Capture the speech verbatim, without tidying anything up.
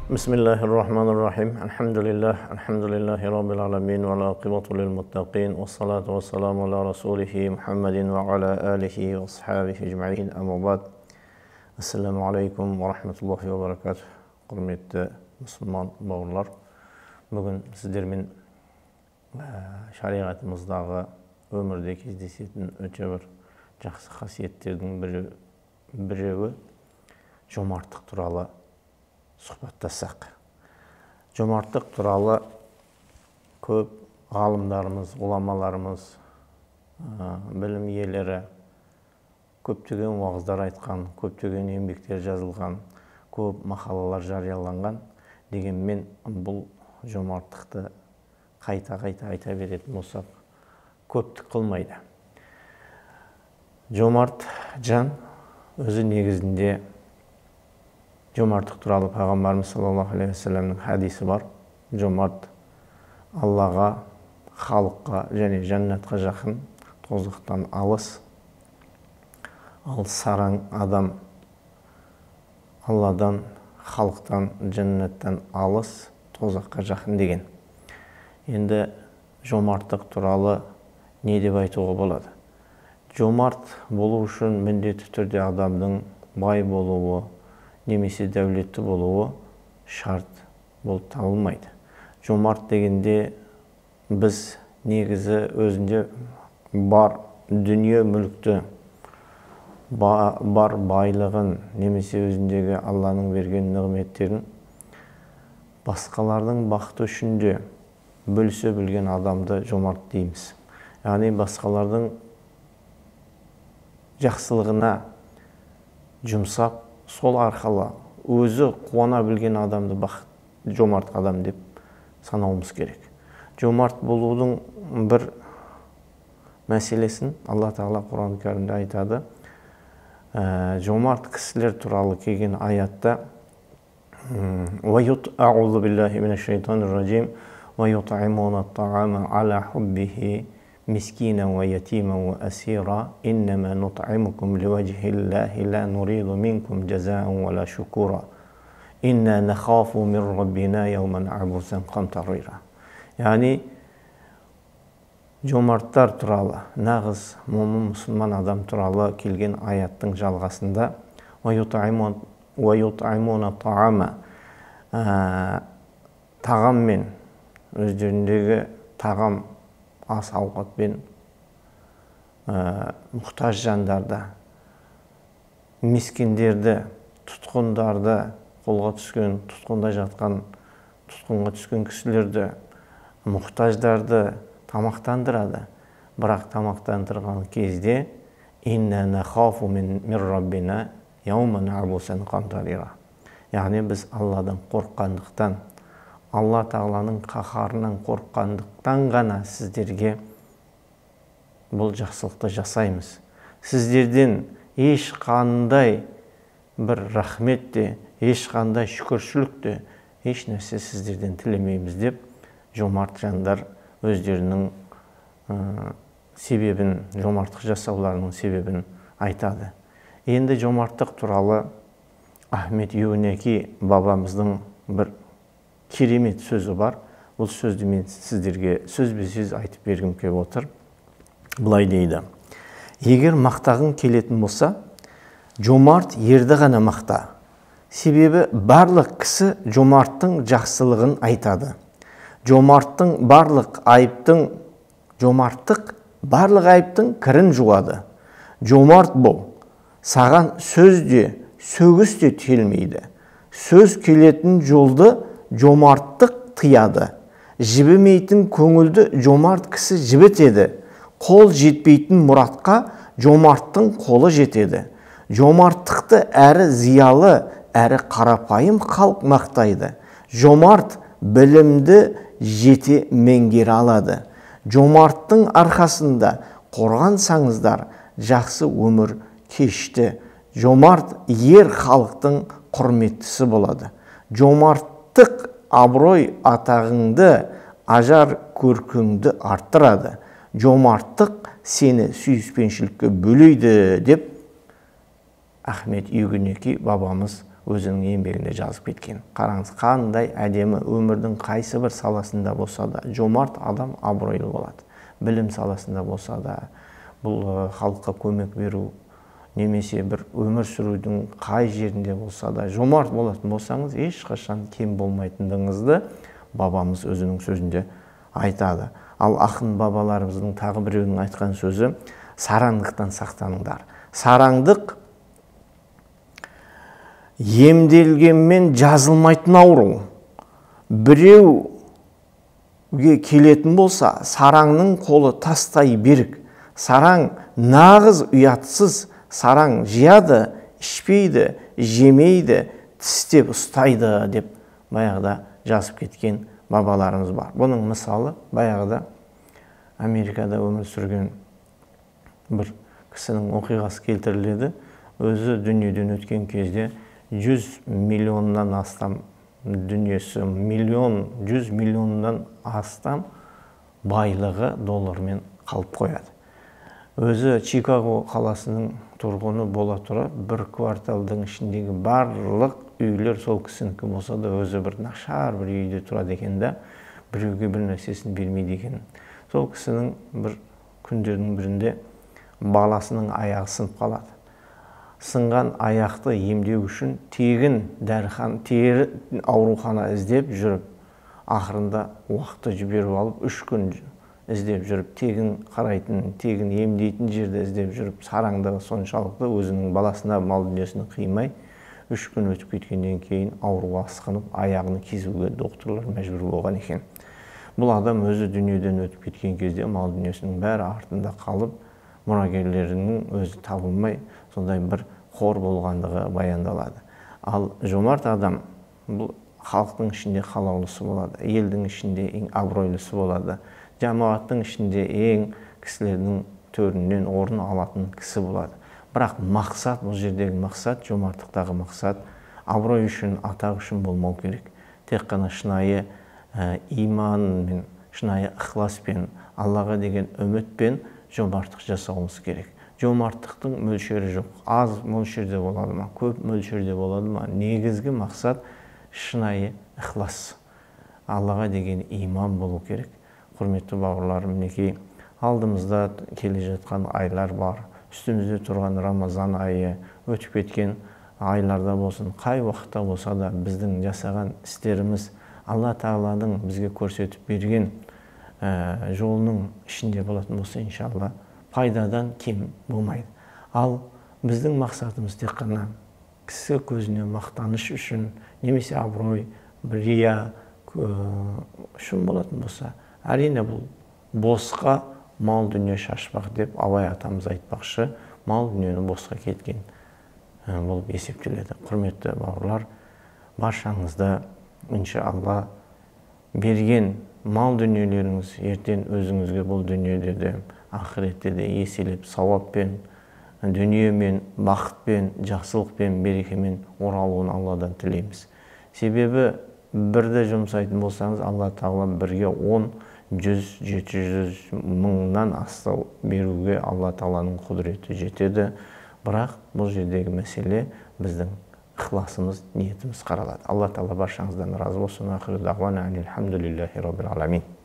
Bismillahirrahmanirrahim. Elhamdülillah, elhamdülillahi rabbil alamin ve l'aqibatu lil muttaqin ve salatu ve selamu ala rasulihi Muhammedin ve ala alihi ve ashabihi ecmaîn. Amma ba'd. Assalamu aleykum ve rahmetullahi ve berekatuh. Hürmetli Müslüman bауырлар, bugün sizlerмен şariatımızдағы өмірде кездесетін өте бір жақсы қасиеттердің біреуі жомарттық туралы сұхбаттассақ. Жомарттық туралы көп ғалымдарымыз, ғұламаларымыз, білім иелері көптеген уағыздар айтқан, көптеген еңбектер жазылған, көп мақалалар жарияланған. Дегенмен бұл жомарттықты қайта-қайта айта беретін болсақ, көптік қылмайды. Жомарт жан өзі негізінде жомарттық туралы пайғамбарымыз саллаллаху алейхи вассаламның хадисі бар. Жомарт Аллаға, халыққа және жәннатқа жақын, тозақтан алыс. Ал сараң адам Алладан, халықтан, жәннаттан алыс, тозаққа жақын деген. Енді жомарттық туралы не деп айтуға болады? Жомарт болу үшін міндетті түрде адамның бай болуы, немесе дәулетті болуы шарт болып табылмайды. Жомарт дегенде біз негізі өзінде бар дүние мүлікті, бар байлығын, немесе өзіндегі Алланың берген нығметтерін басқалардың бақыты үшін де бөлісе білген адамды жомарт дейміз. Яғни басқалардың жақсылығына жұмсап, сол арқылы өзі қуана білген адамды бақыт жомарт адам деп санауымыз керек. Жомарт болудың бір мәселесін Алла Тағала Құран кәрімде айтады. Жомарт кісілер туралы келген аятта «Вайут-аузу биллахи минаш-шайтанир-раджим вайут-аймуна ат-та'ама аля хуббихи мискинан ва ятиман ва асира иннама нут'имукум ливаджхиллахи ла нуриду минкум джазаан ва ла шукура инна нахафу мин раббина яуман абусан камтарира». Яғни жомарттар туралы, нағыз момын мұсылман адам туралы келген аяттың жалғасында «Вайут-аймуна та'ама» тағаммен, өздеріндегі тағам ас ауқатпен мұқтаж жандарды, мискиндерді, тұтқындарды, қолға түскен, тұтқында жатқан, тұтқынға түскен кісілерді, мұқтаждарды тамақтандырады. Бірақ тамақтандырған кезде «Инна нахафу мин раббина яуман абусан камтарира». Яғни біз Алладан қорыққандықтан, Алла Тағаланың қаһарынан қорыққандықтан ғана сіздерге бұл жақсылықты жасаймыз. Сіздерден ешқандай бір рахмет те, ешқандай шүкіршілік те, еш нәрсе сіздерден тілемейміз деп, жомарт жандар өздерінің себебін, жомарттық жасауларының себебін айтады. Енді жомарттық туралы Ахмет Юнеки бабамыздың бір керемет сөзі бар. Бұл сөзді мен сіздерге сөзбе-сөз айтып бергім келіп отыр. Бұлай дейді: егер мақтағың келетін болса, жомарт ерді ғана мақта. Себебі барлық кісі жомарттың жақсылығын айтады. Жомарттың барлық айыптың, жомарттық барлық айыптың кірін жуады. Жомарт бол, саған сөз де, сөгіс те келмейді. Сөз келетін жолды жомарттық тыяды. Жібімейтін көңілді жомарт кісі жібітеді. Қол жетпейтін мұратқа жомарттың қолы жетеді. Жомарттықты әрі зиялы, әрі қарапайым халық мақтайды. Жомарт білімді жете меңгере алады. Жомарттың арқасында қорғансаңыздар, жақсы өмір кешті. Жомарт ер халықтың құрметтісі болады. Жомарттық абырой атағыңды, ажар көркіңді арттырады. Жомарттық сені сүйіспеншілікке бөлейді деп Ахмет Юнеки бабамыз өзінің еңбегінде жазып кеткен. Қараңыз, қандай әдемі, өмірдің қайсы бір саласында болса да жомарт адам абыройлы болады. Білім саласында болса да, бұл халыққа көмек беру, немесе бір өмір сүрудің қай жерінде болса да жомарт болатын болсаңыз, ешқашан кем болмайтындығыңызды бабамыз өзінің сөзінде айтады. Ал ақын бабаларымыздың тағы біреуінің айтқан сөзі: сараңдықтан сақтаныңдар. Сараңдық емделгенмен жазылмайтын ауру. Біреуге келетін болса, сараңның қолы тастай берік. Сараң нағыз ұятсыз. Сараң жияды, ішпейді, жемейді, тістеп ұстайды деп баяғыда жазып кеткен бабаларымыз бар. Бұның мысалы баяғыда Америкада өмір сүрген бір кісінің оқиғасы келтіріледі. Өзі дүниеден өткен кезде жүз миллионнан астам дүниесі, миллион, жүз миллионнан астам байлығы доллармен қалып қояды. Өзі Чикаго қаласының тұрғыны бола тұра, бір кварталдың ішіндегі барлық үйлер сол кісінікі болса да, өзі бір нашар бір үйде тұрады екен да, біреуге бір нәрсесін бермейді екен. Сол кісінің бір күндердің бірінде баласының аяғы сынып қалады. Сынған аяқты емдеу үшін тегін дәріхан, тері аурухана іздеп жүріп, ақырында уақытты жіберіп алып, үш күн іздеп жүріп, тегін қарайтын, тегін емдейтін жерді іздеп жүріп, сараңдығы соншалықты өзінің баласына мал дүниесін қимай, үш күн өтіп кеткеннен кейін ауруға асқынып, аяғını кезуге докторлар мәжбүр болған екен. Бұл адам өзі дүниеден өтіп кеткен кезде мал дүниесінің бәрі артында қалып, мұрагерлерінің өзі табылмай, сондай бір қор болғандығы баяндалады. Ал жомарт адам бұл халықтың ішінде қалаулысы болады, елдің ішінде ең абыройлысы болады, жамағаттың ішінде ең кісілердің төрінен орын алатын кісі болады. Бірақ мақсат, бұл жердегі мақсат, жомарттықтағы мақсат, абырой үшін, атақ үшін болмау керек. Тек қана шынайы иман мен, шынайы ықыласпен, Аллаға деген үмітпен жомарттық жасауымыз керек. Жомарттықтың мөлшері жоқ. Аз мөлшерде болады ма, көп мөлшерде болады ма? Негізгі мақсат шынайы ықылас. Аллаға деген иман болу керек. Құрметті бауырларым, мінекей алдымызда келе жатқан айлар бар. Үстімізде тұрған Рамазан айы, өтіп кеткен айларда болсын, қай уақытта болса да біздің жасаған істеріміз Алла Тағаланың бізге көрсетіп берген жолының ішінде болатын болса, иншалла, пайдадан кем болмайды. Ал біздің мақсатымыз тек қана кісі көзіне мақтаныш үшін, немесе абырой, рия үшін болатын болса, әрине бұл босқа мал дүние шашпақ деп Абай атамыз айтпақшы, мал дүниені босқа кеткен болып есептеледі. Құрметті бауырлар, баршаңызда иншалла берген мал дүниелеріңіз ертең өзіңізге бұл дүниеде де, ақыретте де еселеп, сауаппен, дүниемен, бақытпен, жақсылықпен, берекемен оралуын Алладан тілейміз. Себебі бірді жұмсайтын болсаңыз, Алла Тағала бірге он, жүз, жеті жүз мыңнан астау беруге Алла Тағаланың құдіреті жетеді. Бірақ бұл жердегі мәселе біздің ықыласымыз, ниетіміз қаралады. Алла Тағала баршаңыздан разы болсын. Ақыры дағуана анил хамдулиллахи раббил аламин.